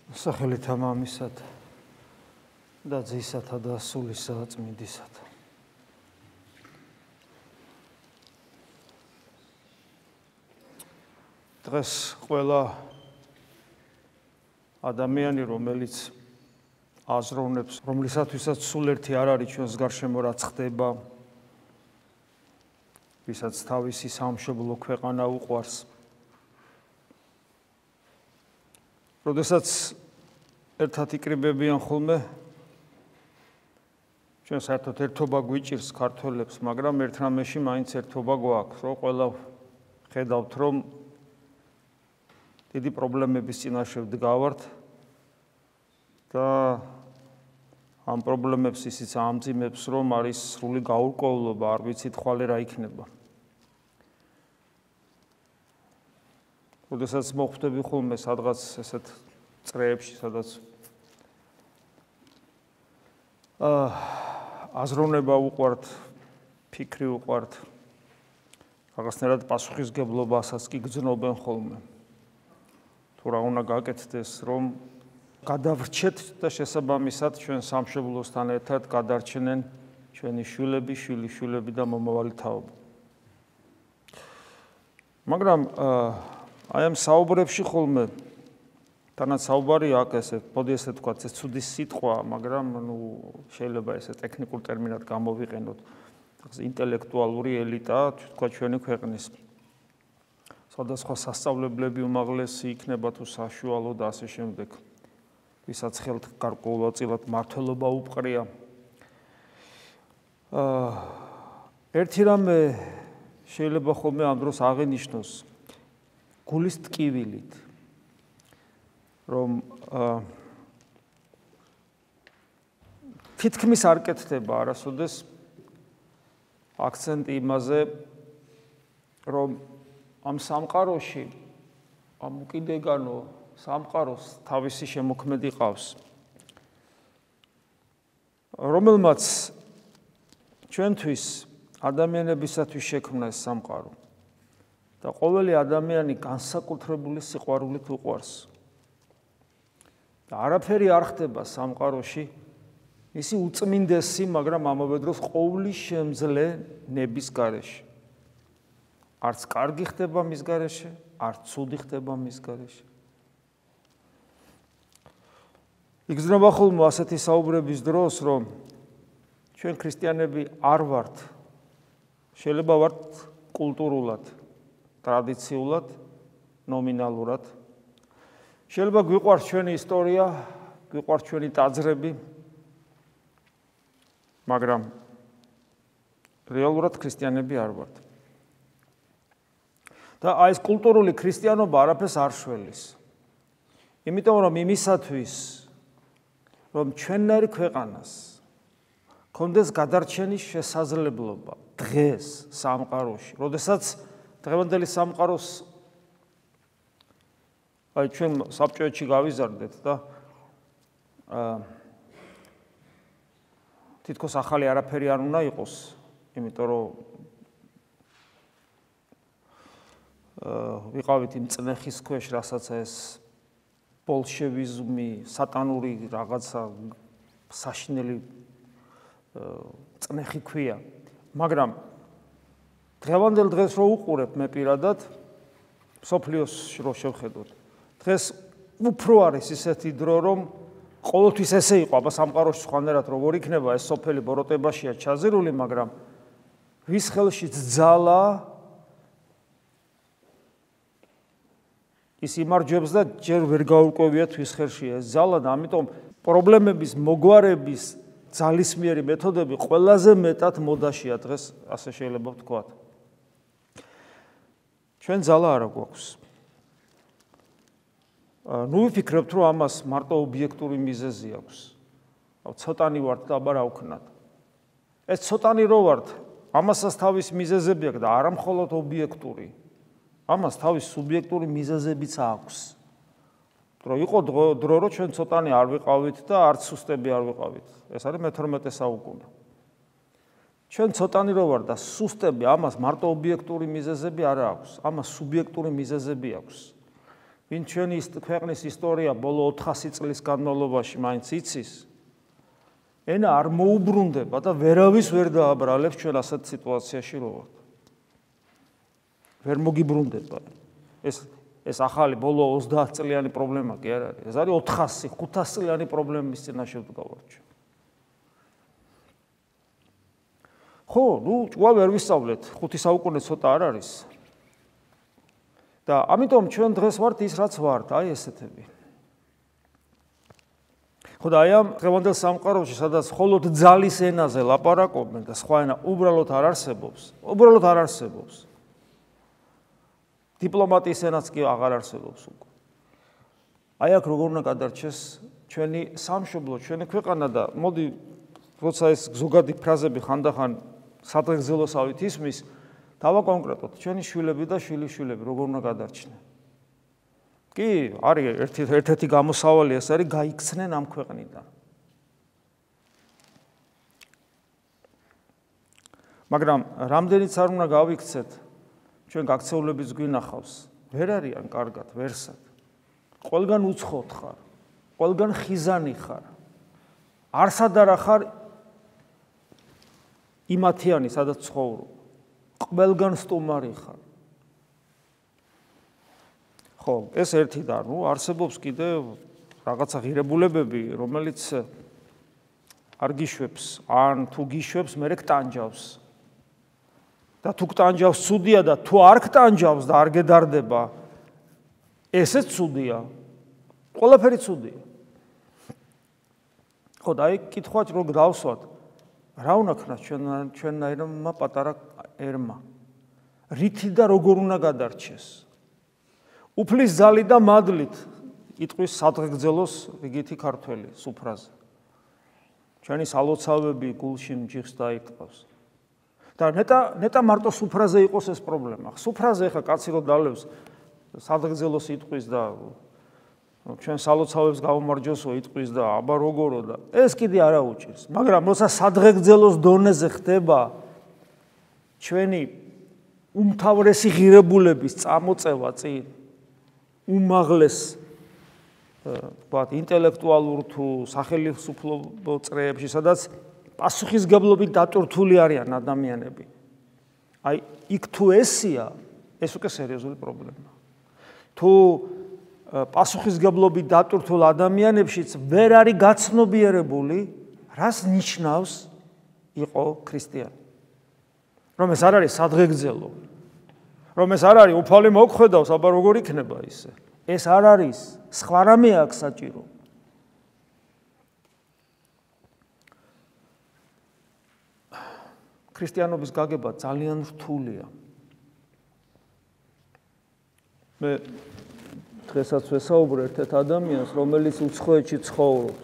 სახელითა მამისათა და ძისათა და სულისა და წმინდისათა. დღეს ყველა ადამიანი, რომელიც აზროვნებს, რომლისათვისაც სულ ერთი არ არის ჩვენს გარშემო რაც ხდება, ვისაც თავისი სამშობლო ქვეყანა უყვარს. როდესაც ერთად იკრიბებიან ხოლმე, ჩვენ საერთოდ ერთობა გვიჭირს ქართველებს, მაგრამ ერთ რამეში მაინც ერთობა გვაქვს, რომ ყველა ხედავთ, რომ დიდი პრობლემების წინაშე ვდგავართ და ამ პრობლემებს ისიც ამძიმებს, რომ არის სრული გაურკვევლობა, არ ვიცით ხვალე რა იქნება. როდესაც მოხვდები ხოლმე სადღაც ესეთ წრეებში, სადაც აზროვნება უყვართ, ფიქრი უყვართ, რაღაცნაირად პასუხისგებლობასაც კი გრძნობენ ხოლმე. თუ რა უნდა გაკეთდეს, რომ გადავრჩეთ და შესაბამისად ჩვენ სამშობლოსთან ერთად გადარჩენენ ჩვენი შვილები, შვილიშვილები და მომავალი თაობა. მაგრამ აი ამ საუბრებში ხოლმე თანაც საუბარი აქ ესე, მოდი ესე ვთქვათ, ეს ცუდი სიტყვა, მაგრამ შეიძლება ესე ტექნიკურ ტერმინად გამოვიყენოთ. ინტელექტუალური ელიტა, თქვა ჩვენი ქვეყნის. სხვადასხვა სასწავლებლები უმაღლესი იქნება თუ საშუალო და ასე შემდეგ. ვისაც ხელთ გარკვეულწილად მართლობა უპყრია. ერთი რამე შეიძლება ხოლმე ამ დროს აღინიშნოს გულის ტკივილით, რომ თითქმის არ კეთდება არასოდეს აქცენტი იმაზე, რომ ამ სამყაროში, ამ უკიდეგანო სამყაროს თავისი შემოქმედი ყავს, რომელმაც ჩვენთვის ადამიანებისათვის შექმნა ეს სამყარო და ყოველი ადამიანი განსაკუთრებული სიყვარულით უყვარს. და არაფერი არ ხდება სამყაროში ისი უწმინდესი, მაგრამ ამავე დროს ყოვლისშემძლე ნების გარეშე. არც კარგი ხდება მის გარეშე, არც ცუდი ხდება მის გარეშე. იგრძნობა ხოლმე ასეთი საუბრების დროს, რომ ჩვენ ქრისტიანები არ ვართ, შეიძლება ვართ კულტურულად, ტრადიციულად, ნომინალურად. შეიძლება გვიყვარს ჩვენი ისტორია, გვიყვარს ჩვენი ტაძრები, მაგრამ რეალურად ქრისტიანები არ ვართ. და აი ეს კულტურული ქრისტიანობა არაფერს არ შველის. იმიტომ რომ იმისათვის, რომ ჩვენნაირი ქვეყანას კონდეს გადარჩენის შესაძლებლობა დღეს სამყაროში, როდესაც დღევანდელი სამყაროს აი ჩვენ საბჭოებში გავიზარდეთ და თითქოს ახალი არაფერი არ უნდა იყოს, იმიტომ რომ ვიყავით იმ წნეხის ქვეშ, რასაც ეს ბოლშევიზმი, სატანური რაღაცა საშინელი წნეხი ქვია. მაგრამ დღევანდელ დღეს რო უყურებ მე პირადად, მსოფლიოს რო შევხედოთ, დღეს უფრო არის ისეთი დრო, რომ ყოველთვის ესე იყო, აბა სამყაროში სხვანაირად როგორ იქნება, ეს სოფელი ბოროტებაშია ჩაზირული, მაგრამ ვის ხელშიც ძალა ის იმარჯვებს და ჯერ ვერ გაურკვევიათ ვის ხელშია ეს ძალა და ამიტომ პრობლემების მოგვარების ძალისმიერი მეთოდები ყველაზე მეტად მოდაშია დღეს, ასე შეიძლება ვთქვათ. ჩვენ ძალა არა გვაქვს. ნუ ვიფიქრებთ, რომ ამას მარტო ობიექტური მიზეზი აქვს. ცოტანი ვართ და აბა რა ვქნათ. ეს ცოტანი რო ვართ, ამასაც თავის მიზეზები აქვს და არა მხოლოდ ობიექტური. ამას თავის სუბიექტური მიზეზებიც აქვს. რომ იყო დრო, რომ ჩვენ ცოტანი არ ვიყავით და არც სუსტები არ ვიყავით. ეს არის მე-12 საუკუნე. ჩვენ ცოტანი რო ვარ და სუსტები, ამას მარტო ობიექტური მიზეზები არა აქვს, ამას სუბიექტური მიზეზები აქვს. ვინ ჩვენი ქვეყნის ისტორია ბოლო 400 წლის განმავლობაში მაინც იცის, ენა არ მოუბრუნდება და ვერავის ვერ დააბრალებს ჩვენ ასეთ სიტუაციაში რო ვართ. ვერ მოგიბრუნდება. ეს ახალი ბოლო 30 წლიანი პრობლემა კი არ არის. ეს არის 400, 500 წლიანი პრობლემის წინაშე ვდგავართ ჩვენ. ხო, ჭკუა ვერ ვისწავლეთ, 5 საუკუნე ცოტა არ არის. და ამიტომ ჩვენ დღეს ვართ ის რაც ვართ, აი ესეთები. ხო და აი ამ დღევანდელ სამყაროში, სადაც მხოლოდ ძალის ენაზე ლაპარაკობენ და სხვა ენა უბრალოდ არ არსებობს. დიპლომატიის ენაც კი აღარ არსებობს უკვე. აი აქ როგორ უნდა გადარჩეს ჩვენი სამშობლო, ჩვენი ქვეყანა და მოდი როცა ეს ზოგადი ფრაზები ხანდახან სადღეგრძელოსავით ისმის, დავაკონკრეტოთ ჩვენი შვილები და შვილიშვილები როგორ უნდა გადარჩნენ. კი, არის ერთ-ერთი გამოსავალი ეს არის გაიქცნენ ამ ქვეყნიდან. მაგრამ რამდენიც არ უნდა გავიქცეთ, ჩვენ გაქცეულების გვინახავს, ვერ არიან კარგად, ვერსად. ყველგან უცხოთ ხარ, ყველგან ხიზანი ხარ. არსად არა ხარ იმათიანი, სადაც ცხოვრობ. ყველგან სტუმარი ხარ. ხო, ეს ერთი და არსებობს კიდე რაღაცა ღირებულებები, რომელიც არ გიშვებს, ან თუ გიშვებს, მერე გტანჯავს. და თუ გტანჯავს ცუდია და თუ არ გტანჯავს და არ გედარდება, ესეც ცუდია. ყველაფერი ცუდია. ხო, და აი კითხვა რო გავსვათ, რა უნდა ქნას ჩვენნაირმა პატარა ერმა? რითი და როგორ უნდა გადარჩეს? უფლის ძალით და მადლით იტყვის სადღეგრძელოს რიგითი ქართველი სუფრაზე. ჩვენი სალოცავები გულში მჯიხს დაიტყავს. და ნეტა მარტო სუფრაზე იყოს ეს პრობლემა. სუფრაზე ხა კაცი რო დალევს სადღეგრძელოს იტყვის და ჩვენ სალოცავებს გავუმარჯოსო იტყვის და აბა როგორო და ეს კიდე არა უჭირს. მაგრამ როცა სადღეგრძელოს დონეზე ხდება ჩვენი უმთავრესი ღირებულების წამოწევა წინ უმაღლეს ვთქვათ ინტელექტუალურ თუ სახელმწიფო წრეებში, სადაც პასუხისგებლობით დატვირთული არიან ადამიანები. აი, იქ თუ ესია, ეს უკვე სერიოზული პრობლემაა. თუ პასუხისგებლობით დატვირთულ ადამიანებშიც ვერ არის გაცნობიერებული, რას ნიშნავს იყო ქრისტიანი. რომ ეს არ არის სადღეგრძელო. რომ ეს არ არის უფალი მოგხვედავს, აბა როგორ იქნება ისე. ეს არ არის, სხვა რამე აქვს საჭირო. ქრისტიანობის გაგება ძალიან რთულია. მე დღესაც ვესაუბრე ერთ ადამიანს, რომელიც უცხოეთში ცხოვრობს.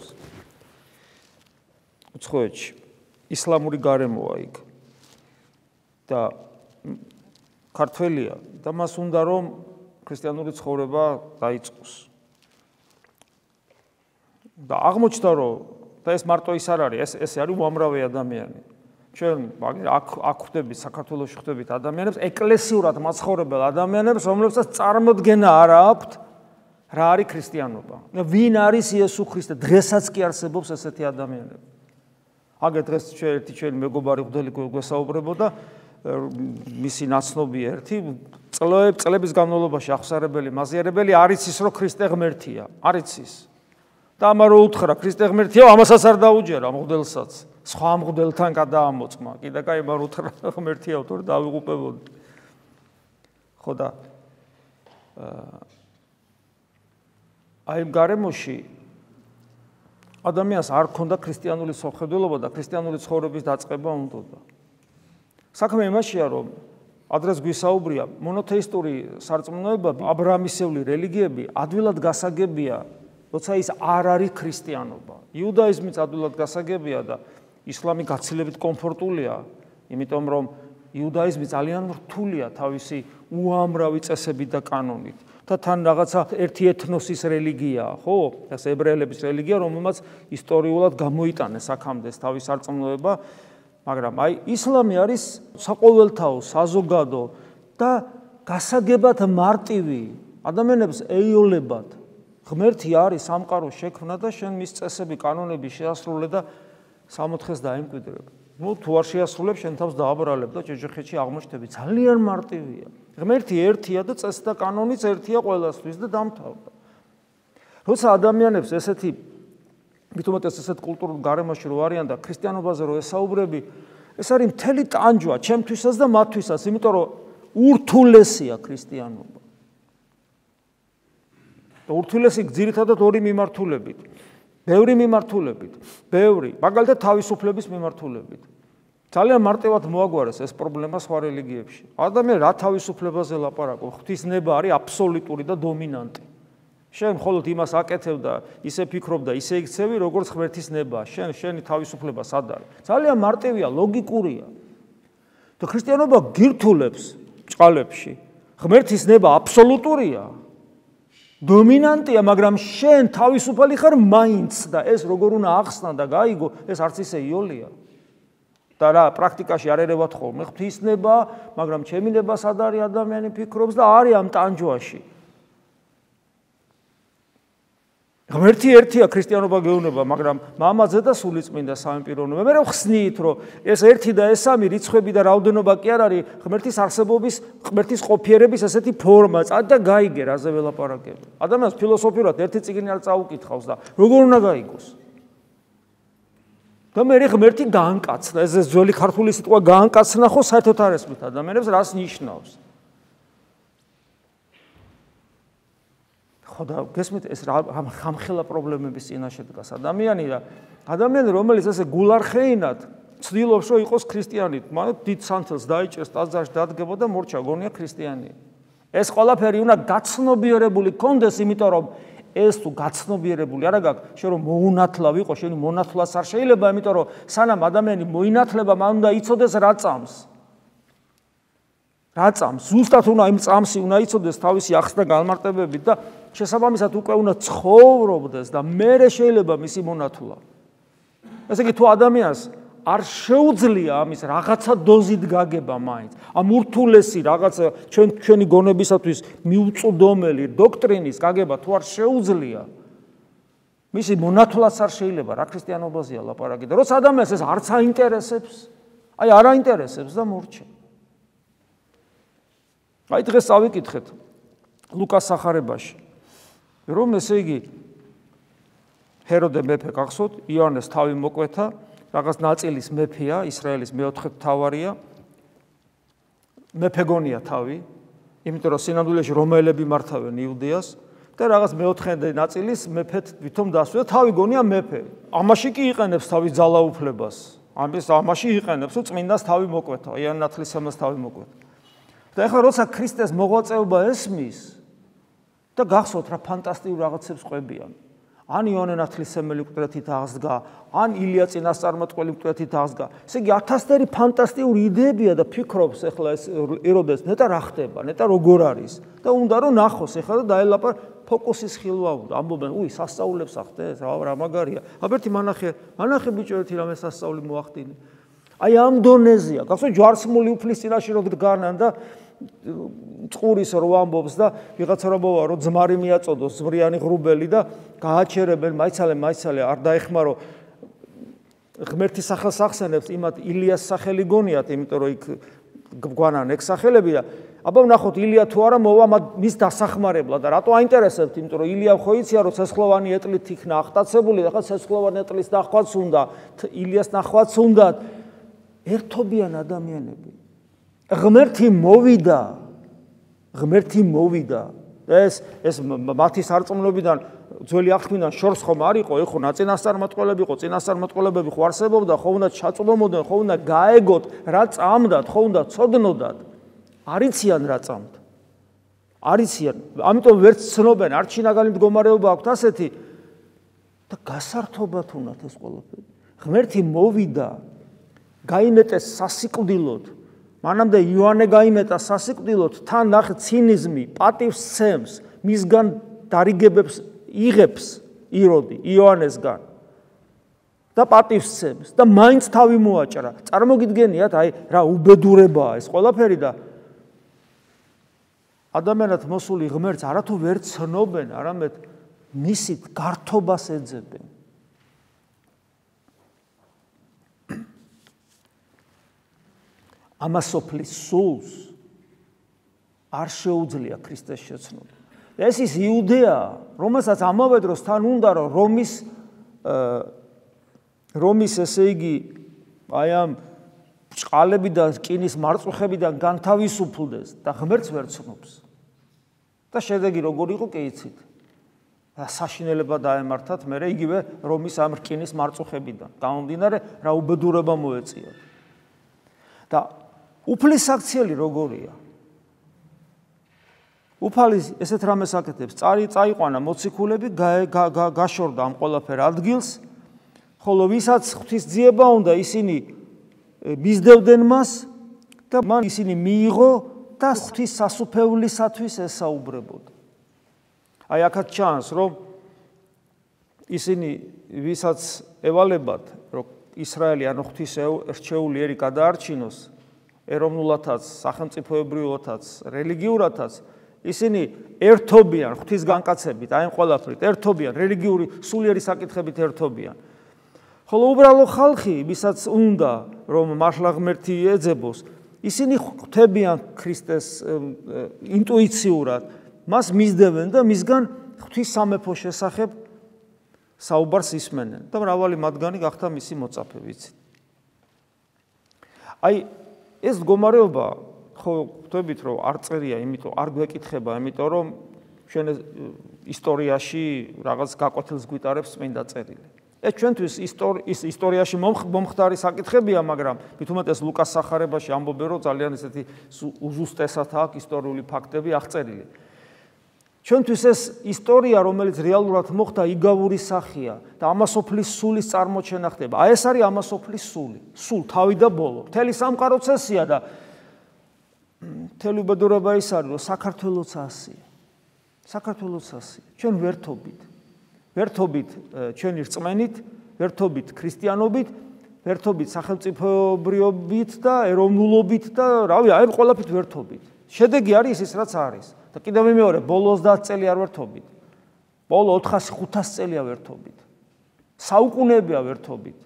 უცხოეთში. ისლამური გარემოა იქ. და ქართველია და მას უნდა რომ ქრისტიანული ცხოვრება დაიწყოს. და აღმოჩნდა რომ და ეს მარტო ის არ არის, ეს არის უამრავი ადამიანი. ჩვენ აქ ხვდებით საქართველოში ხვდებით ადამიანებს, ეკლესიურად მაცხოვრებელ ადამიანებს, რომლებსაც წარმოდგენა არ აქვთ რა არის ქრისტიანობა. ვინ არის იესო ქრისტე? დღესაც კი არსებობს ესეთი ადამიანები. აგერ დღეს ჩვენი მეგობარი მღვდელი გვესაუბრებოდა მისი ნაცნობი ერთი წლების განმავლობაში აღსარებელი მაზიარებელი არ იცის რომ ქრისტე ღმერთია, არ იცის. და ამან რო უთხრა ქრისტე ღმერთია, ამასაც არ დაუჯერა მღვდელსაც. სხვა მღვდელთან გადაამოწმა. კიდე კაი მან უთხრა ღმერთია თორე დავიღუპებოდი. ხო და აი ამ გარემოში ადამიანს არ ქონდა ქრისტიანული სამხედველობა და ქრისტიანული ცხოვრების დაწყება უნდოდა. საქმე იმაშია, რომ ადრეს გვისაუბრია, მონოთეისტური სარწმუნოება, აბრაამისეული რელიგიები ადვილად გასაგებია, როცა ის არ არის ქრისტიანობა. იუდაიზმიც ადვილად გასაგებია და ისლამი გაცილებით კომფორტულია, იმიტომ რომ იუდაიზმი ძალიან რთულია თავისი უამრავი წესებით და კანონით. და თან რაღაცა ერთი ეთნოსის რელიგიაა, ხო? ეს ებრაელების რელიგია, რომელმაც ისტორიულად გამოიტანეს აქამდე თავის სარწმუნოება, მაგრამ აი ისლამი არის საყოველთაო, საზოგადო და გასაგებად მარტივი ადამიანებს ეიოლებად ღმერთი არის სამყაროს შექმნა და შენ მის წესები, კანონები შეასრულე და 60-ს დაემკვიდრებ. თუ არ შეასრულებ, შენ თავს დააბრალებ და ჯეჯეხეთში აღმოჩნდები. ძალიან მარტივია. ღმერთი ერთია და წესი და კანონიც ერთია ყველასთვის და დამთავრდა. როცა ადამიანებს ესეთი მithumetes ესეთ კულტურულ გარემოში რო არიან და ქრისტიანობაზე რო ესაუბრები, ეს არის მთელი ტანჯვა ჩემთვისაც და მათთვისაც, იმიტომ რომ ურთულესია ქრისტიანობა. და ურთულესი ძირითადად ორი მიმართულებით. ბევრი მიმართულებით, მაგალითად თავისუფლების მიმართულებით. ძალიან მარტივად მოაგვარეს ეს პრობლემა სხვა რელიგიებში. ადამიანი რა თავისუფლებაზე ლაპარაკობს? ღვთისნება არის აბსოლუტური და დომინანტი. შენ მხოლოდ იმას აკეთებ და ისე ფიქრობ და ისე იქცევი, როგორც ღმერთის ნება. შენი თავისუფლება სად არის? ძალიან მარტივია, ლოგიკურია. და ქრისტიანობა გირთულებს ჭყალებში. ღმერთის ნება აბსოლუტურია. დომინანტია, მაგრამ შენ თავისუფალი ხარ მაინც და ეს როგორ უნდა ახსნა და გაიგო, ეს არც ისე იოლია. და რა პრაქტიკაში არ ერევათ ხოლმე ღვთისნება, მაგრამ ჩემი ნება სად არის ადამიანი ფიქრობს და არის ამ ტანჯვაში. ღმერთი ერთია ქრისტიანობა გეუბნება, მაგრამ მამაძე და სულიწმინდა სამი პიროვნება. მე ვხსნით, რომ ეს ერთი და ეს სამი რიცხვები და რაოდენობა კი არ არის ღმერთის არსებობის, ღმერთის ყოფიერების ესეთი ფორმა. წად და გაიგე, რაზე ველაპარაკებ. ადამიანს ფილოსოფიურად ერთი წიგნი არ წაუკითხავს და როგორ უნდა გაიგოს? და მე ღმერთი გაანკაცნა, ეს ძველი ქართული სიტყვა გაანკაცნა ხო საერთოდ არ ესმით ადამიანებს რას ნიშნავს? ხოდა გესმით ეს ხამხელა პრობლემების წინაშე დგას ადამიანი და ადამიანი რომელიც ესე გულარხეინად ცდილობს რომ იყოს ქრისტიანი, მაგრამ დიდ სანთელს დაიჭერს ტაძარში დადგება და მორჩა გონია ქრისტიანი. ეს ყველაფერი უნდა გაცნობიერებული კონდეს, იმიტომ რომ ეს თუ გაცნობიერებული არა გაქვს, შენ რომ მოუნათლა ვიყო, შენი მონათლას არ შეიძლება, იმიტომ რომ სანამ ადამიანი მოინათლება, მან უნდა იცოდეს რა წამს. რა წამს? ზუსტად უნდა იმ წამსი უნდა იცოდეს თავისი ახსნა განმარტებებით და შესაბამისად უკვე უნდა ცხოვრობდეს და მერე შეიძლება მისი მონათლა. ესე იგი თუ ადამიანს არ შეუძლია ამის რაღაცა დოზით გაგება მაინც, ამ ურთულესი რაღაცა ჩვენი გონებისათვის მიუწვდომელი დოქტრინის გაგება თუ არ შეუძლია, მისი მონათლაც არ შეიძლება, რა ქრისტიანობაზეა ლაპარაკი და როცა ადამიანს ეს არც აინტერესებს, აი არ აინტერესებს და მორჩა. აი დღეს წავიკითხეთ ლუკას სახარებაში, რომ ესე იგი ჰეროდე მეფე გახსოვთ, იონეს თავი მოკვეთა, რაღაც ნაწილის მეფეა, ისრაელის მეოთხე მთავარია, მეფე გონია თავი, იმიტომ რომ სინამდვილეში რომაელები მართავენ იუდეას და რაღაც მეოთხე ნაწილის მეფეთ თვითონ დასვია, თავი გონია მეფე. ამაში კი იყენებს თავის ძალაუფლებას. ამაში იყენებს, რომ წმინდას თავი მოკვეთა, იან ნათლისმცემელს თავი მოკვეთა. და ეხლა როცა ქრისტეს მოღვაწეობა ესმის და გახსოვთ რა ფანტასტიკურ რაღაცებს ყვებიან. ან იონე ნათლისმცემელი მკვდრეთით აღსდგა, ან ილია წინასწარმეტყველი მკვდრეთით აღსდგა. ესე იგი 1000 ფანტასტიკური იდეებია და ფიქრობს ეხლა ეს ეროდეს ნეტა რა ხდება, ნეტა როგორ არის და უნდა რომ ნახოს ეხლა და დაელაპარ ფოკუსის ხილვა უნდა. ამბობენ, უი, სასწაულებს ახდენს, რა მაგარია. აბერტი მანახე ბიჭო ერთი რამე სასწაული მოახდინე. აი ამ დონეზეა. გახსოვთ ჯვარცმული უფლის წინაშე რო დგანან და წყურის რო ამბობს და ვიღაცა რო მოვა რომ ძმარი მიაწოდოს ზმრიანი ღრუბელი და გააჩერებენ მაიცალე არ დაეხმარო ღმერთის სახელს ახსენებს იმათ ილიას სახელი გონიათ, იმიტომ რომ იქ გვანან ეგ სახელები და აბა ვნახოთ ილია თუ არა მოვა მის დასახმარებლად და რატო აინტერესებთ, იმიტომ რომ ილია ხო იცია რომ ცეცხლოვანი ეტლით იქნა აღტაცებული და ხა ცეცხლოვანი ეტლის ნახვაც უნდა, ილიას ნახვაც უნდა. ერთობიან ადამიანები. ღმერთი მოვიდა. ეს მათი სარწმუნოებიდან ძველი აღთქმიდან შორს ხომ არ იყო, ეხო წინასწარმეტყველები იყო, წინასწარმეტყველებები ხო არსებობდა, ხო უნდა ჩაწვდომოდნენ, ხო უნდა გაეგოთ, რა წამდათ, ხო უნდა ცოდნოდათ. არიციან რა წამთ. არიციან. ამიტომ ვერც ცნობენ, არ ჩინაგალი მდგომარეობა აქვთ ასეთი და გასართობად უნდათ ეს ყველაფერი. ღმერთი მოვიდა. გაიმეტეს სასიკვდილოდ. მანამდე იოანე გაიმეტა სასიკვდილოდ, თან ნახე ცინიზმი, პატივსცემს, მისგან დარიგებებს იღებს იროდი იოანესგან და პატივსცემს და მაინც თავი მოაჭრა. წარმოგიდგენიათ, აი რა უბედურებაა ეს ყველაფერი და ადამიანად მოსული ღმერთს არათუ ვერ ცნობენ, არამედ მისით გართობას ეძებენ. ამასოფლის სულს არ შეუძლია ქრისტეს შეცნობა. ეს ის იუდეა, რომელსაც ამავე დროს თან უნდა რომ რომის ესე იგი აი ამ ჭყალებიდან რკინის მარწუხებიდან განთავისუფლდეს და ღმერთს ვერ ცნობს. და შედეგი როგორ იყო კი იცით. საშინელება დაემართათ მერე იგივე რომის ამ რკინის მარწუხებიდან. გამომდინარე რა უბედურება მოეწიათ. და უფლის საქციელი როგორია? უფალი ესეთ რამეს აკეთებს, წაიყვანა მოციქულები, გაშორდა ამ ყველაფერ ადგილს, ხოლო ვისაც ღვთის ძიება უნდა, ისინი მისდევდნენ მას და მან ისინი მიიღო და ღვთის სასუფევლისათვის ესაუბრებოდა. აი აქაც ჩანს, რომ ისინი ვისაც ევალებათ, რომ ისრაელი ანუ ღვთის რჩეული ერი გადაარჩინოს, ეროვნულათაც, სახელმწიფოებრიულათაც, რელიგიურათაც, ისინი ერთობიან ღვთის განკაცებით, აი ამ ყველაფრით ერთობიან, რელიგიური სულიერი საკითხებით ერთობიან. ხოლო უბრალო ხალხი, ვისაც უნდა, რომ მართლა ღმერთი ეძებოს, ისინი ხვდებიან ქრისტეს ინტუიციურად, მას მისდევენ და მისგან ღვთის სამეფოს შესახებ საუბარს ისმენენ და მრავალი მათგანი გახდა მისი მოწაფე, ვიცით. აი ეს მდგომარეობა ხო ხვდებით რომ არ წერია, იმიტომ არ გვეკითხება, იმიტომ რომ ჩვენ ისტორიაში რაღაც გაკვეთილს გვიტარებს წმინდა წერილი. ეს ჩვენთვის ისტორიაში მომხდარი საკითხებია, მაგრამ მithumetes ლუკას სახარებაში ამბობენ რომ ძალიან ესეთი უზუსტესად აქვს ისტორიული ფაქტები აღწერილი. ჩვენთვის ეს ისტორია, რომელიც რეალურად მოხდა, იგავური სახეა და ამასოფლის სულის წარმოჩენა ხდება. აი ეს არის ამასოფლის სული, სულ თავი და ბოლო. მთელი სამყარო წესია და მთელი უბედურება ის არის, რომ საქართველოც ასია. საქართველოც ასია. ჩვენ ვერთობით ჩვენი რწმენით, ვერთობით ქრისტიანობით, ვერთობით სახელმწიფოებრიობით და ეროვნულობით და რავი, აი ყველაფრით ვერთობით. შედეგი არის ის, რაც არის. და კიდევ მეორე, ბოლო 30 წელი არ ვერთობით. ბოლო 400-500 წელია ვერთობით. საუკუნეებია ვერთობით.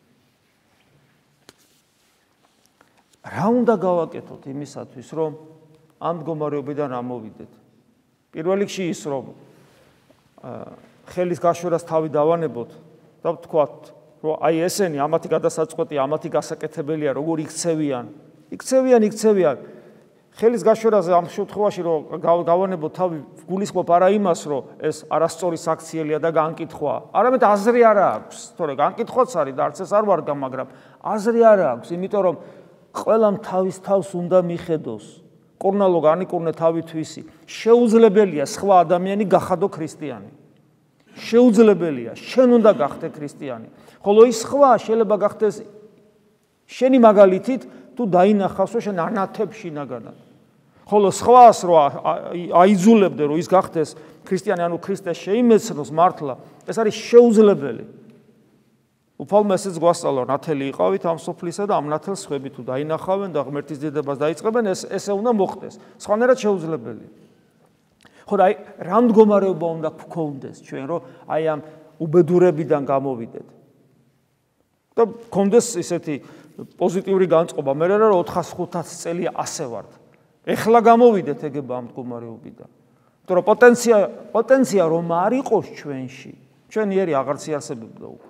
რა უნდა გავაკეთოთ იმისათვის, რომ ამ მდგომარეობიდან ამოვიდეთ? პირველ რიგში ის, რომ ხელის გაშვერას თავი დავანებოთ და ვთქვათ, რომ აი ესენი ამათი გადასაწყვეტია, ამათი გასაკეთებელია, როგორ იქცევიან. იქცევიან. ხელის გაშვერაზე ამ შემთხვევაში რომ გავანებოთ თავი, გულისხმობ არა იმას, რომ ეს არასწორი საქციელია და განკითხვა, არამედ აზრი არა აქვს, თორე განკითხვაც არის და არც ეს არ ვარგა, მაგრამ აზრი არა აქვს, იმიტომ რომ ყველამ თავის თავს უნდა მიხედოს. კურნალო განიკურნე თავი თვისი. შეუძლებელია სხვა ადამიანი გახადო ქრისტიანი. შეუძლებელია, შენ უნდა გახდე ქრისტიანი. ხოლო ის სხვა შეიძლება გახდეს შენი მაგალითით, თუ დაინახავს, რომ შენ ანათებს შინაგანად. ხოლო სხვას რომ აიძულებდე, რომ ის გახდეს ქრისტიანი, ანუ ქრისტეს შეიმეცნოს მართლა, ეს არის შეუძლებელი. უფალმა ესეც გვასწავლა, ნათელი იყავით ამ სოფლისა და ამ ნათელს ხვები თუ დაინახავენ და ღმერთის დიდებას დაიწყებენ, ესე უნდა მოხდეს. სხვანაირად შეუძლებელია. ხო და აი რა მდგომარეობა უნდა გქონდეს ჩვენ, რომ აი ამ უბედურებიდან გამოვიდეთ. და გქონდეს ისეთი პოზიტიური განწყობა, მე რა 400-500 წელი ასე ვართ. ეხლა გამოვიდეთ ეგება ამ მდგომარეობიდან. იმიტომ რომ პოტენცია რომ არ იყოს ჩვენში, ჩვენი ერი აღარც იარსებებდა უკვე.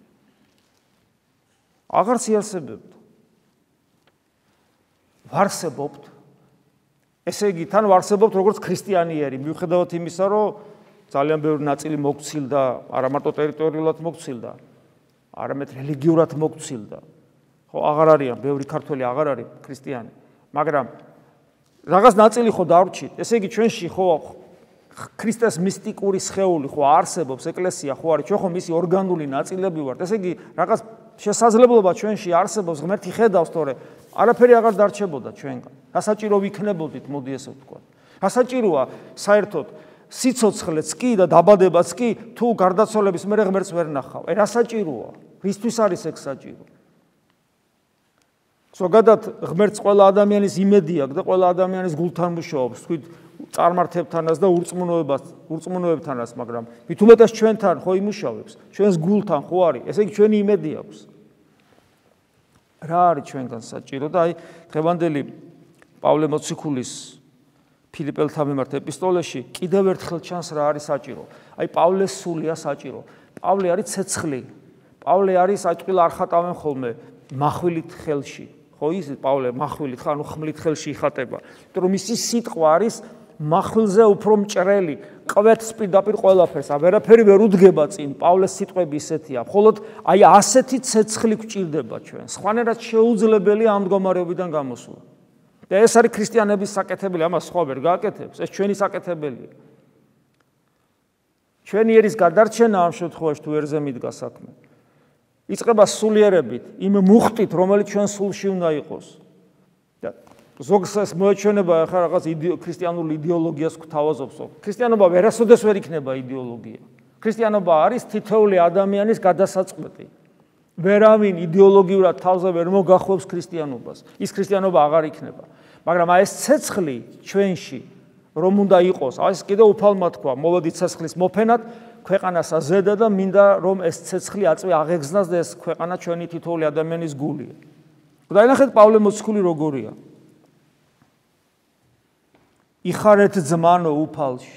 აღარც იარსებებდა. ვარსებობთ. ესე იგი, თან ვარსებობთ როგორც ქრისტიანიერი, მიუხედავად იმისა, რომ ძალიან ბევრი ნაწილი მოგცილდა, არა მარტო ტერიტორიულად მოგცილდა, არამედ რელიგიურად მოგცილდა. ხო, აღარ არიან, ბევრი ქართველი აღარ არის ქრისტიანი, მაგრამ რაღაც ნაწილი ხო დარჩით. ესე იგი, ჩვენში ხო ქრისტეს მისტიკური სხეული ხო არსებობს, ეკლესია ხო არის, ჩვენ ხო მისი ორგანული ნაწილები ვართ. ესე იგი, რაღაც შესაძლებლობა ჩვენში არსებობს, ღმერთი ხედავს, თორე არაფერი აღარ დარჩებოდა ჩვენგან. გასაჭირო ვიქნებოდით, მოდი ესე ვთქვა. გასაჭიროა საერთოდ სიცოცხლეც კი და დაბადებაც კი, თუ გარდაცვალების მერე ღმერთს ვერ ნახავ. რა საჭიროა? რისთვის არის ეგ საჭირო? ზოგადად ღმერთს ყველა ადამიანის იმედი აქვს და ყველა ადამიანის გულთან მუშაობს. თქვით წარმართებთანაც და ურწმუნოებთანაც, მაგრამ მით უმეტეს ჩვენთან ხო იმუშავებს, ჩვენს გულთან ხო არის, ესე იგი ჩვენი იმედი აქვს. რა არის ჩვენგან საჭირო და აი დღევანდელი პავლე მოციქულის ფილიპელთა მიმართ ეპისტოლეში კიდევ ერთხელ ჩანს რა არის საჭირო. აი პავლეს სულია საჭირო. პავლე არის ცეცხლი. პავლე არის აი წყვილ არ ხატავენ ხოლმე מחვილით ხელში. ხო ის პავლე מחვილით ხა ანუ ხმლით ხელში იხატება. იმიტომ რომ მისი სიტყვა არის מחვილზე უფრო მჭრელი, ყვეთს პირდაპირ ყველაფერს. ვერაფერი ვერ უდგება წინ. პავლეს სიტყვები ისეთია. მხოლოდ აი ასეთი ცეცხლი გვჭირდება ჩვენ. სხვანაირად შეუძლებელია ამ მდგომარეობიდან გამოსვლა. და ეს არის ქრისტიანების საკეთებელი, ამას სხვა ვერ გააკეთებს. ეს ჩვენი საკეთებელია. ჩვენი ერის გადარჩენა ამ შემთხვევაში თუ ერზე მიდგა საქმე. იწყება სულიერებით, იმ მუხტით, რომელიც ჩვენ სულში უნდა იყოს. და ზოგს ეს მოეჩვენება ახლა რაღაც ქრისტიანულ იდეოლოგიას გვთავაზობს. ქრისტიანობა ვერასოდეს ვერ იქნება იდეოლოგია. ქრისტიანობა არის თითოეული ადამიანის გადასაწყვეტი. ვერავინ იდეოლოგიურად თავზე ვერ მოგახვევს ქრისტიანობას. ის ქრისტიანობა აღარ იქნება. მაგრამ აი ეს ცეცხლი ჩვენში რომ უნდა იყოს, აი ეს კიდევ უფალმა თქვა, მოვედი ცეცხლის მოფენად, ქვეყანას აზედა და მინდა რომ ეს ცეცხლი აწვი აღეგზნას და ეს ქვეყანა ჩვენი თითოეული ადამიანის გულია. დაინახეთ პავლე მოციქული როგორია. იხარეთ ძმანო უფალში.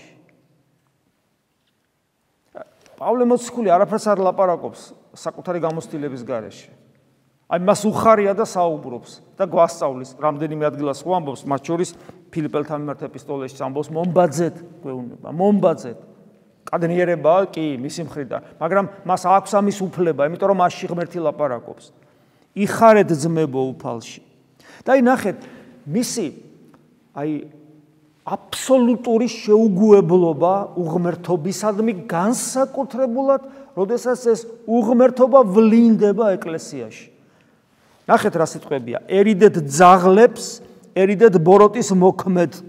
პავლე მოციქული არაფერს არ ლაპარაკობს საკუთარი გამოცდილების გარეშე. აი მას უხარია და საუბრობს და გვასწავლის რამდენიმე ადგილას ხო ამბობს, მათ შორის ფილიპელთან მიმართ ეპისტოლეში ამბობს მომბაძეთ გვეუბნება, მომბაძეთ. კადნიერება კი მისი მხრიდან, მაგრამ მას აქვს ამის უფლება, იმიტომ რომ მასში ღმერთი ლაპარაკობს. იხარეთ ძმებო უფალში. და აი ნახეთ, მისი აი აბსოლუტური შეუგუებლობა უღმერთობისადმი განსაკუთრებულად, როდესაც ეს უღმერთობა ვლინდება ეკლესიაში. ნახეთ რა სიტყვებია, ერიდეთ ძაღლებს, ერიდეთ ბოროტის მოქმედთ.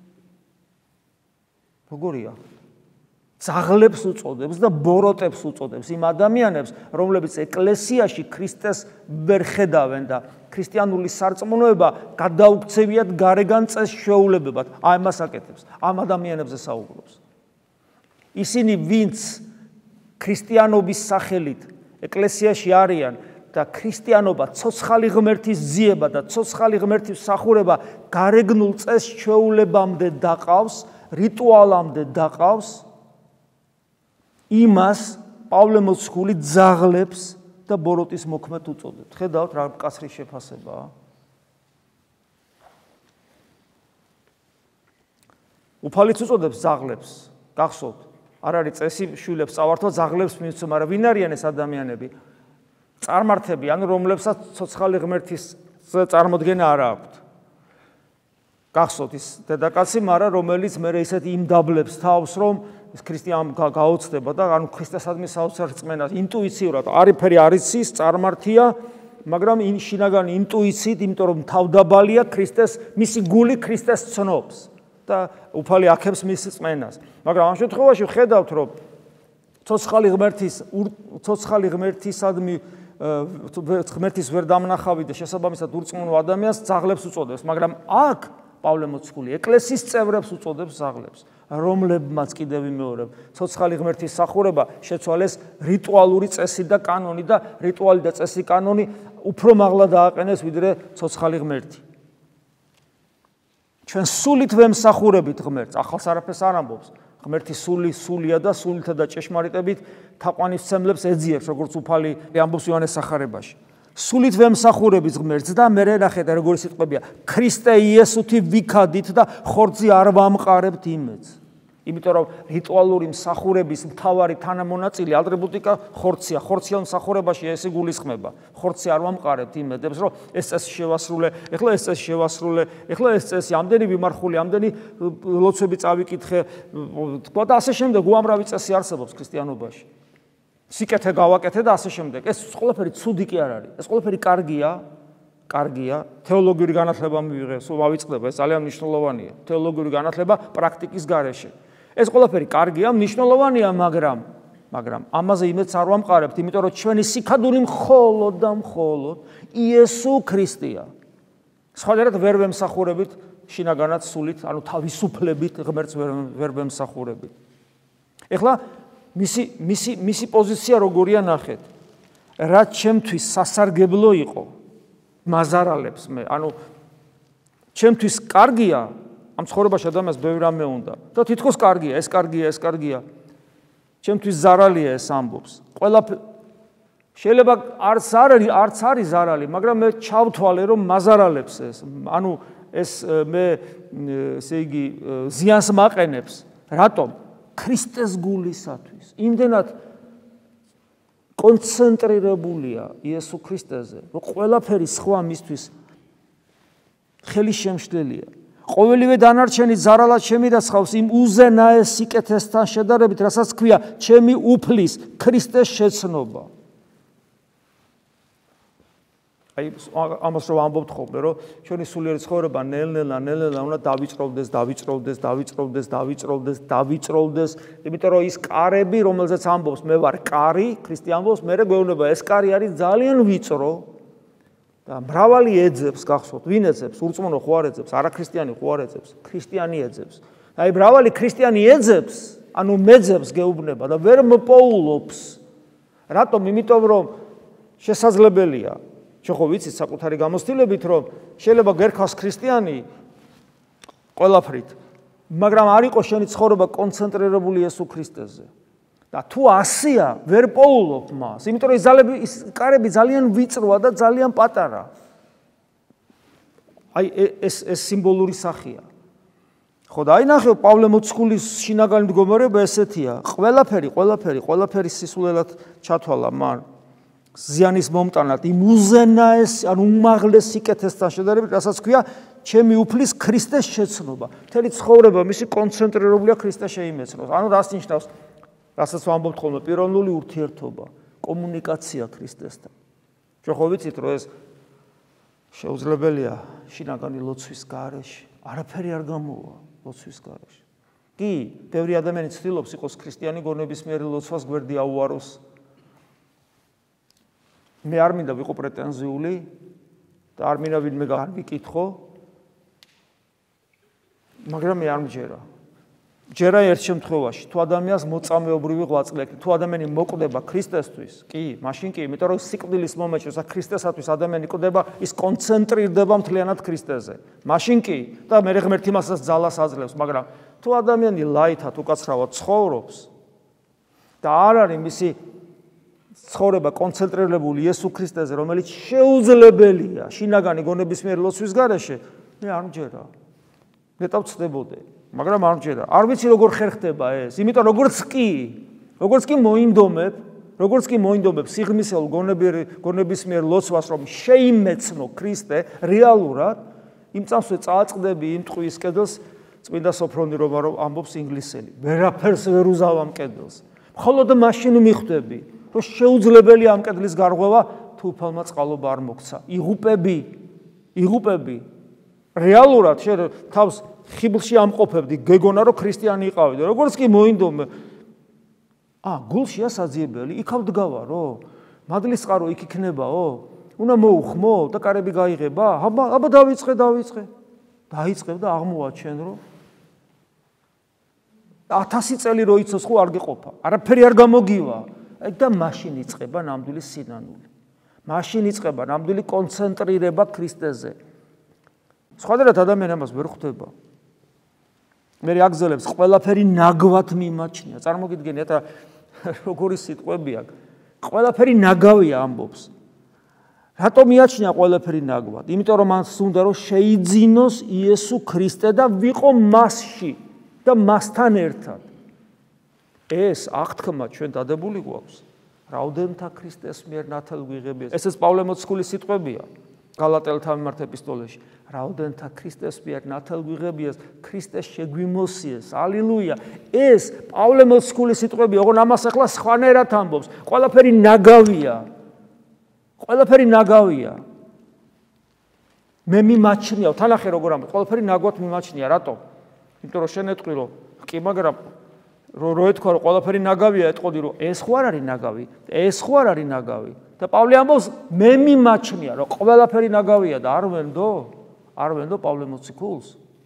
როგორია? ძაღლებს უწოდებს და ბოროტებს უწოდებს იმ ადამიანებს, რომლებიც ეკლესიაში ქრისტეს ვერ ხედავენ და ქრისტიანული სარწმუნოება გადაუქცევიათ გარეგან წესშეულებებად. აი მას აკეთებს, ამ ადამიანებზე საუბრობს. ისინი ვინც ქრისტიანობის სახელით ეკლესიაში არიან და ქრისტიანობა ცოცხალი ღმერთის ძიება და ცოცხალი ღმერთის მსახურება გარეგნულ წესშეულებამდე დაყავს, რიტუალამდე დაყავს, იმას პავლე მოციქული ძაღლებს და ბოროტის მოქმედ უწოდებთ. ხედავთ რა მკაცრი შეფასებაა. უფალიც უწოდებს ძაღლებს. გახსოვთ, არ არის წესი შვილებს წავართვა ძაღლებს მივცემ, მაგრამ ვინ არიან ეს ადამიანები? წარმართები, ანუ რომლებსაც ცოცხალი ღმერთის წარმოდგენა არ აქვთ. გახსოვთ ის დედაკაცი, მაგრამ რომელიც მე ისეთ იმდაბლებს თავს, რომ ეს ქრისტიან გაოცდება და ანუ ქრისტესადმი საოცარ რწმენას ინტუიციურად არაფერი არ იცის, წარმართია, მაგრამ შინაგანი ინტუიციით, იმიტომ რომ თავდაბალია ქრისტეს, მისი გული ქრისტეს ცნობს და უფალი აქებს მის რწმენას. მაგრამ ამ შემთხვევაში ხედავთ, რომ ცოცხალი ღმერთისადმი ღმერთის ვერ დამნახავი და შესაბამისად ურწმუნო ადამიანს ძაღლებს უწოდებს, მაგრამ აქ პავლე მოციქული ეკლესიის წევრებს უწოდებს ძაღლებს, რომლებმაც კიდევ ვიმეორებ, ცოცხალი ღმერთის მსახურება შეცვალეს რიტუალური წესი და კანონი და რიტუალი და წესი კანონი უფრო მაღლა დააყენეს ვიდრე ცოცხალი ღმერთი. ჩვენ სულით ვემსახურებით ღმერთს, ახალს არაფერს არ ამბობს. ღმერთი სულია და სულითა და ჭეშმარიტებით თაყვანისმცემლებს ეძიებს, როგორც უფალი ამბობს იოანეს სახარებაში. სულით ვემსახურებით ღმერთს და მე ნახეთ როგორი სიტყვებია, ქრისტე იესუთი ვიქადით და ხორცი არ ვამყარებთ იმედს. იმიტომ რომ რიტუალური მსახურების მთავარი თანამონაწილე ატრიბუტიკა ხორცია. ხორციელ მსახურებაში ეს იგულისხმება. ხორცი არ ვამყარებთ იმედებს, რომ ეს წესი შევასრულე, ეხლა ეს წესი შევასრულე, ეხლა ეს წესი ამდენი ვიმარხული, ამდენი ლოცვები წავიკითხე, თქვა და ასე შემდეგ უამრავი წესი არსებობს ქრისტიანობაში. სიკეთე გავაკეთე და ასე შემდეგ. ეს ყველაფერი ცუდი კი არ არის. ეს ყველაფერი კარგია. თეოლოგიური განათლება მივიღე, სულ ავიწყდება, ეს ძალიან მნიშვნელოვანია. თეოლოგიური განათლება პრაქტიკის გარეშე. ეს ყველაფერი კარგია, მნიშვნელოვანია, მაგრამ ამაზე იმედს არ ვამყარებთ, იმიტომ რომ ჩვენი სიქადური მხოლოდ და მხოლოდ იესო ქრისტეა. სხვადასხვა ვერ ვემსახურებით შინაგანად სულით, ანუ თავისუფლებით ღმერთს ვერ ვემსახურებით. ეხლა მისი პოზიცია როგორია ნახეთ. რაც ჩემთვის სასარგებლო იყო, მაზარალებს მე, ანუ ჩემთვის კარგია, ამ ცხოვრებაში ადამიანს ბევრი რამე უნდა. და თითქოს კარგია, ეს კარგია. ჩემთვის ზარალია ეს ამბობს. შეიძლება არც არის ზარალი, მაგრამ მე ჩავთვალე რომ მაზარალებს ეს. ანუ ეს მე ესე იგი ზიანს მაყენებს. რატომ? ქრისტეს გულისათვის. იმდენად კონცენტრირებულია იესო ქრისტეზე, რომ ყველაფერი სხვა მისთვის ხელი შემშლელია. ყოველივე დანარჩენი ზარალად შემირაცხავს იმ უზენაეს სიკეთესთან შედარებით, რასაც ქვია ჩემი უფლის ქრისტეს შეცნობა. აი ამას რომ ამბობთ ხოლმე, რომ ჩვენი სულიერი ცხოვრება ნელ-ნელა უნდა დავიწროვდეს, იმიტომ რომ ის კარები, რომელზეც ამბობს მე ვარ კარი, ქრისტე ამბობს, მე გვეუბნება ეს კარი არის ძალიან ვიწრო და მრავალი ეძებს, გახსოვთ, ვინ ეძებს? ურწმუნო ხო არ ეძებს, არაქრისტიანი ხო არ ეძებს, ქრისტიანი ეძებს. აი მრავალი ქრისტიანი ეძებს, ანუ მეძებს გეუბნება და ვერ მოპოულობს. რატომ? იმიტომ რომ შესაძლებელია ჩვენ ხო ვიცით საკუთარი გამოცდილებით, რომ შეიძლება გერქავს ქრისტიანი ყველაფრით, მაგრამ არ იყოს შენი ცხოვრება კონცენტრირებული იესო ქრისტეზე. და თუ ასია, ვერ პოულობ მას, იმიტომ რომ ის კარები ძალიან ვიწროა და ძალიან პატარა. აი ეს სიმბოლური სახეა. ხო და აი ნახე პავლე მოციქულის შინაგანი მდგომარეობა ესეთია. ყველაფერი სისულელად ჩათვალა მან. ზიანის მომტანად იმ უზენაეს, ანუ უმაღლეს სიკეთესთან შედარებით, რასაც ქვია ჩემი უფლის ქრისტეს შეცნობა. მთელი ცხოვრება მისი კონცენტრირებულია ქრისტეს შეიმეცნოს. ანუ რას ნიშნავს? რასაც ვამბობთ ხოლმე, პიროვნული ურთიერთობა, კომუნიკაცია ქრისტესთან. ჩვენ ხო ვიცით, რომ ეს შეუძლებელია შინაგანი ლოცვის გარეშე. არაფერი არ გამოვა ლოცვის გარეშე. კი, ბევრი ადამიანი ცდილობს იყოს ქრისტიანი გონებისმიერი ლოცვას გვერდი აუაროს. მე არ მინდა ვიყო პრეტენზიული და არ მინდა ვინმე გავიკითხო, მაგრამ მე არ მჯერა. ჯერა ერთ შემთხვევაში, თუ ადამიანს მოწამეობრივი ღვაწლი აქვს, თუ ადამიანი მოკვდება ქრისტესთვის, კი, მაშინ კი, იმიტომ რომ სიკვდილის მომენტში, როცა ქრისტესათვის ადამიანი კვდება, ის კონცენტრირდება მთლიანად ქრისტეზე. მაშინ კი, და მე ღმერთი მასაც ძალას აძლევს, მაგრამ თუ ადამიანი ლაითად უკაცრავად ცხოვრობს და არ არის მისი ცხოვრება კონცენტრირებული იესო ქრისტეზე, რომელიც შეუძლებელია შინაგანი გონებისმიერი ლოცვის გარეშე, მე არ მჯერა. ნეტავ ცდებოდე, მაგრამ არ მჯერა. არ ვიცი როგორ ხერხდება ეს, იმიტომ როგორც კი მოინდომებ სიღრმისეულ გონებისმიერ ლოცვას, რომ შეიმეცნო ქრისტე რეალურად, იმ წამსვე წააწყდები იმ ტყვის კედელს, წმინდა სოფრონი რომ ამბობს ინგლისელი. ვერაფერს ვერ უზავ ამ კედელს. მხოლოდ მაშინ მიხვდები, რომ შეუძლებელია ამ კედლის გარღვევა, თუ უფალმა წყალობა არ მოგცა. იღუპები. რეალურად შენ თავს ხიბლში ამყოფებდი, გეგონა რომ ქრისტიანი იყავი და როგორც კი მოინდომე, გულშია საძიებელი, იქავ დგავარო, მადლის წყარო იქ იქნებაო, უნდა მოუხმო და კარები გაიღება, აბა დავიწყე. დაიწყებ და აღმოვაჩენ რომ 1000 წელი რო იცოს ხო არ გეყოფა, არაფერი არ გამოგივა. და მაშინ იწყება ნამდვილი სინანული. მაშინ იწყება ნამდვილი კონცენტრირება ქრისტეზე. სხვადასხვა ადამიანი ამას ვერ ხვდება. მე აგზელებს ყველაფერი ნაგვად მიმაჩნია. წარმოგიდგენიათ რა როგორი სიტყვები აქვს. ყველაფერი ნაგავია ამბობს. რატომ მიაჩნია ყველაფერი ნაგვად? იმიტომ რომ მას უნდა რომ შეიძინოს იესო ქრისტე და ვიყო მასში და მასთან ერთად. ეს აღთქმა ჩვენ დადებული გვაქვს. რაოდენთა ქრისტეს მიერ ნათელ გვიღებიეს. ესეც პავლე მოციქულის სიტყვებია გალატელთა მიმართ ეპისტოლეში. რაოდენთა ქრისტეს მიერ ნათელ გვიღებიეს, ქრისტეს შეგვიმოსიეს. ალილუია. ეს პავლე მოციქულის სიტყვებია, ოღონ ამას ახლა სხვანაირად ამბობს. ყველაფერი ნაგავია. მე მიმაჩნია, თანახე როგორ ამბობს, ყველაფერი ნაგვად მიმაჩნია, რატომ? იმიტომ რომ შენ ეტყვი რომ კი, მაგრამ რო ეთქვა რომ ყველაფერი ნაგავია, ეტყოდი რომ ეს ხო არ არის ნაგავი. და პავლე ამბობს, მე მიმაჩნია რომ ყველაფერი ნაგავია და არ ვენდო პავლე მოციქულს.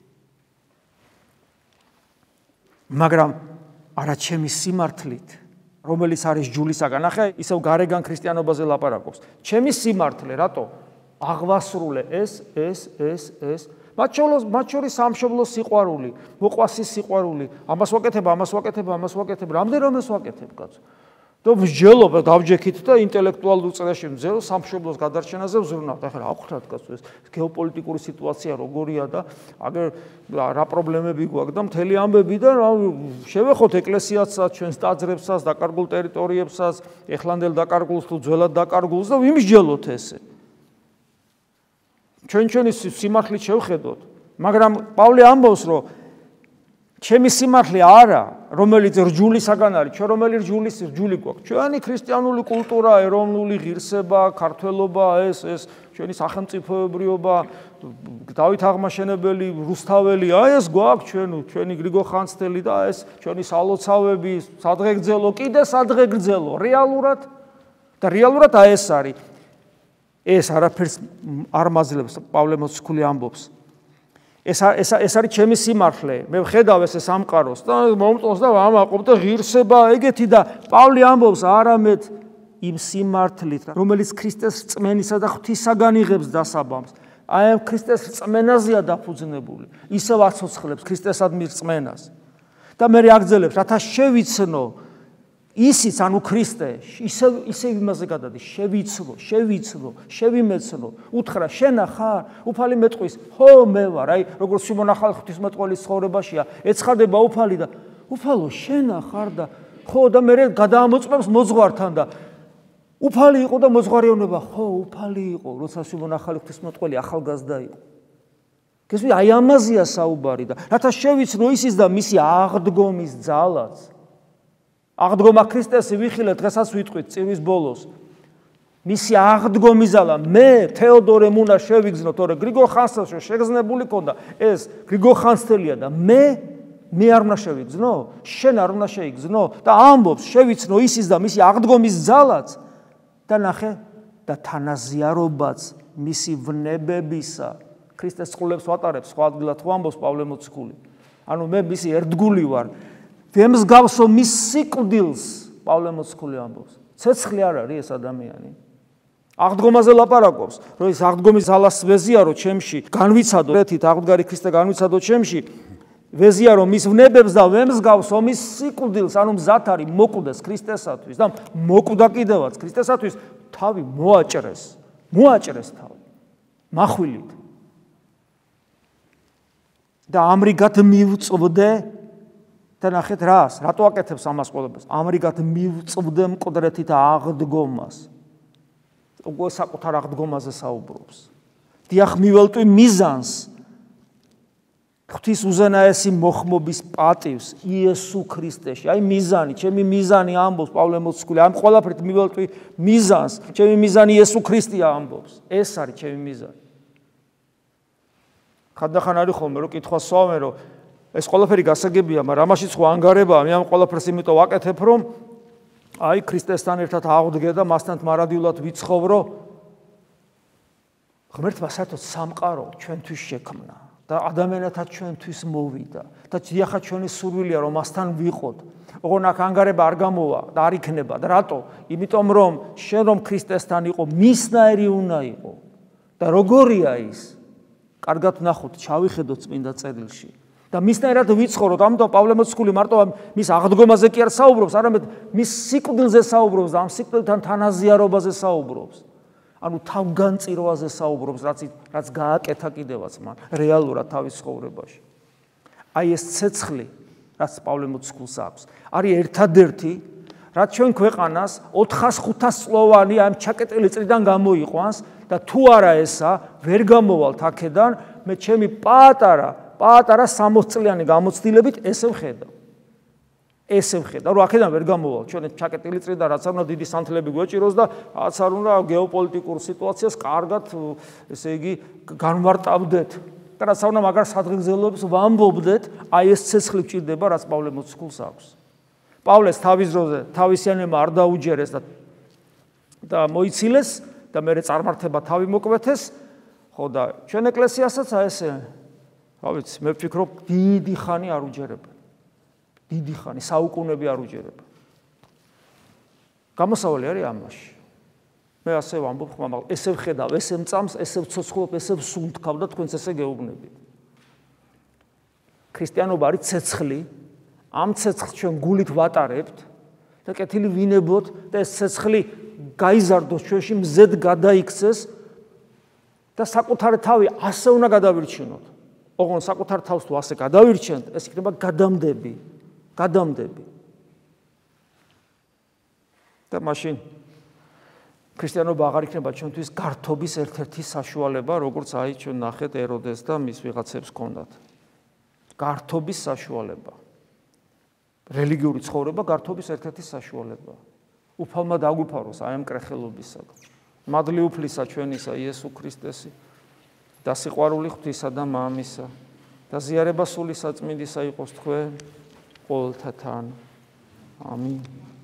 მაგრამ არა ჩემი სიმართლით, რომელიც არის ჯულისაგან. ახლა ისევ გარეგან ქრისტიანობაზე ლაპარაკობს. ჩემი სიმართლე, რატო? აღვასრულე ეს. მათ შორის სამშობლოს სიყვარული, მოყვასის სიყვარული, ამას ვაკეთებ, რამდენადაც ვაკეთებ, კაცო. და ვსჯელობ, დავჯექით და ინტელექტუალურ წრეში ვძერო სამშობლოს გადარჩენაზე ვზრუნავთ. ახლა რა ვხრათ, კაცო, ეს გეოპოლიტიკური სიტუაცია როგორია და აგერ რა პრობლემები გვაქვს და მთელი ამბები და შევეხოთ ეკლესიასაც, ჩვენს ტაძრებსაც, დაკარგულ ტერიტორიებსაც, ეხლანდელ დაკარგულს თუ ძველად დაკარგულს და ვიმსჯელოთ ესე. ჩვენი სიმართლით შევხედოთ, მაგრამ პავლე ამბობს, რომ ჩემი სიმართლე არა, რომელიც რჯულისაგან არის, ჩვენ რომელი რჯული გვაქვს. ჩვენი ქრისტიანული კულტურა, ეროვნული ღირსება, ქართველობა, ეს ჩვენი სახელმწიფოებრიობა, დავით აღმაშენებელი, რუსთაველი, ეს გვაქვს ჩვენი გრიგო ხანძთელი და ეს ჩვენი სალოცავები, სადღეგრძელო, კიდე სადღეგრძელო, რეალურად ეს არის. ეს არაფერს არ მაძლევს, პავლე მოციქული ამბობს. ეს არის ჩემი სიმართლე. მე ვხედავ ესე სამყაროს და მომწონს და ვამაყობ და ღირსება ეგეთი და პავლე ამბობს არამედ იმ სიმართლით, რომელიც ქრისტეს რწმენისა და ღვთისაგან იღებს დასაბამს. აი ამ ქრისტეს რწმენაზეა დაფუძნებული. ისევ აცოცხლებს ქრისტესადმი რწმენას. და მე აგძელებს, რათა შევიცნო ისიც, ანუ ქრისტე, ისევ იმაზე გადადის, შევიმეცნო, უთხრა, შენა ხარ, უფალი მეტყვის, ხო, მე ვარ, აი, როგორც სიმონახალ ღვთისმეტყველის ცხოვრებაშია, ეცხადება უფალი და უფალო, შენა ხარ და ხო, და მე გადაამოწმებს მოძღვართან და უფალი იყო და მოძღვარიანობა, ხო, უფალი იყო, როცა სიმონახალი ღვთისმეტყველი ახალგაზრდა იყო. გესმის, აი ამაზეა საუბარი და რათა შევიცნო ისიც და მისი აღდგომის ძალაც. აღდგომა ქრისტესი ვიხილეთ, დღესაც ვიტყვით წირვის ბოლოს. მისი აღდგომის ძალა მე თეოდორემ უნდა შევიგზნო, თორე გრიგო ხანძთელს შეგზნებული ქონდა, ეს გრიგო ხანძთელია და მე არ უნდა შევიგზნო, შენ არ უნდა შეიგზნო და ამბობს შევიცნო ისიც და მისი აღდგომის ძალაც და ნახე და თანაზიარობაც მისი ვნებებისა. ქრისტეს წყვილებს ვატარებს, სხვა ადგილად ხო ამბობს პავლე მოციქული. ანუ მე მისი ერთგული ვარ. ვემსგავსო მის სიკვდილს, პავლე მოციქული ამბობს. ცეცხლი არ არის ეს ადამიანი. აღდგომაზე ლაპარაკობს, რომ ეს აღდგომის ძალას ვეზიარო ჩემში, განვიცადო, ერთით აღდგარი ქრისტე განვიცადო ჩემში, ვეზიარო მის ვნებებს და ვემსგავსო მის სიკვდილს, ანუ მზად არის მოკვდეს ქრისტესათვის და მოკვდა კიდევაც ქრისტესათვის, თავი მოაჭრეს თავი, מחვილით. და ამრიგად მივწვდე და ნახეთ რას, რატო აკეთებს ამას ყველაფერს? ამრიგად მივწვდე მკვდრეთით აღდგომას. უკვე საკუთარ აღდგომაზე საუბრობს. დიახ, მიველტვი მიზანს. ღვთის უზენაესი მოხმობის პატივს იესო ქრისტეში. აი მიზანი, ჩემი მიზანი ამბობს პავლე მოციქული. ამ ყველაფრით მიველტვი მიზანს. ჩემი მიზანი იესო ქრისტეა ამბობს. ეს არის ჩემი მიზანი. ხანდახან არის ხოლმე რომ კითხვა სვავენ რომ ეს ყველაფერი გასაგებია, მაგრამ ამაშიც ხო ანგარებაა, მე ამ ყველაფერს იმიტომ ვაკეთებ, რომ აი ქრისტესთან ერთად ავდგე და მასთან მარადიულად ვიცხოვრო. ღმერთმა საერთოდ სამყარო ჩვენთვის შექმნა და ადამიანთა ჩვენთვის მოვიდა და დიახა ჩვენი სურვილია რომ მასთან ვიყოთ. ოღონ აქ ანგარება არ გამოვა და არ იქნება და რატო? იმიტომ რომ შენ რომ ქრისტესთან იყო, მისნაირი უნდა იყო. და როგორია ის? კარგად ნახოთ, ჩავიხედოთ წმინდა წერილში. და მისნაირად ვიცხოვროთ, ამიტომ პავლე მოციქული მარტო მის აღდგომაზე კი არ საუბრობს, არამედ მის სიკვდილზე საუბრობს და ამ სიკვდილთან თანაზიარობაზე საუბრობს. ანუ თავგანწირვაზე საუბრობს, რაც გააკეთა კიდევაც მან რეალურად თავის ცხოვრებაში. აი ეს ცეცხლი, რაც პავლე მოციქულს აქვს, არის ერთადერთი, რაც ჩვენ ქვეყანას 400-500 წლოვანი ამ ჩაკეტილი წრიდან გამოიყვანს და თუ არა ესა, ვერ გამოვალთ აქედან, მე ჩემი პატარა 60 წლიანი გამოცდილებით ესე ვხედავ. რომ აქედან ვერ გამოვალ, ჩვენ ჩაკეტილი წრიდან რაც არ უნდა დიდი სანთლები გვეჭიროს და რაც არ უნდა გეოპოლიტიკურ სიტუაციას კარგად, ესე იგი, განვარტავდეთ. და რაც არ უნდა მაგარ სადღეგრძელოებს ვამბობდეთ, აი ეს ცეცხლი ვჭირდება, რაც პავლე მოციქულს აქვს. პავლეს თავის დროზე თავისიანებმა არ დაუჯერეს და მოიცილეს და მერე წარმართება თავი მოკვეთეს, ხო და ჩვენ ეკლესიასაც აი ესე რა ვიცი, მე ვფიქრობ, დიდი ხანი არ უჯერებენ. დიდი ხანი საუკუნეები არ უჯერება. გამოსავალი არის ამაში. მე ასე ვამბობ ხმა, მაგრამ ესე ვხედავ, ესე მწამს, ესე ვცოცხლობ, ესე ვსუნთქავ და თქვენც ესე გეუბნებით. ქრისტიანობა არის ცეცხლი, ამ ცეცხლს ჩვენ გულით ვატარებთ და კეთილი ვინებოთ და ეს ცეცხლი გაიზარდოს ჩვენში, მზედ გადაიქცეს და საკუთარი თავი ასე უნდა გადავირჩინოთ. ოღონდ საკუთარ თავს თუ ასე გადავირჩენთ, ეს იქნება გადამდები. და მაშინ ქრისტიანობა აღარ იქნება ჩვენთვის გართობის ერთ-ერთი საშუალება, როგორც აი ჩვენ ნახეთ ეროდეს და მის ვიღაცებს ჰქონდათ. გართობის საშუალება. რელიგიური ცხოვრება გართობის ერთ-ერთი საშუალება. უფალმა დაგვიფაროს აი ამ კრეხელობისაგან. მადლი უფლისა ჩვენისა იესო ქრისტესი და სიყვარული ღვთისა და მამისა და ზიარება სული საწმინდისა იყოს თქვენ ყოველთა თან. ამინ.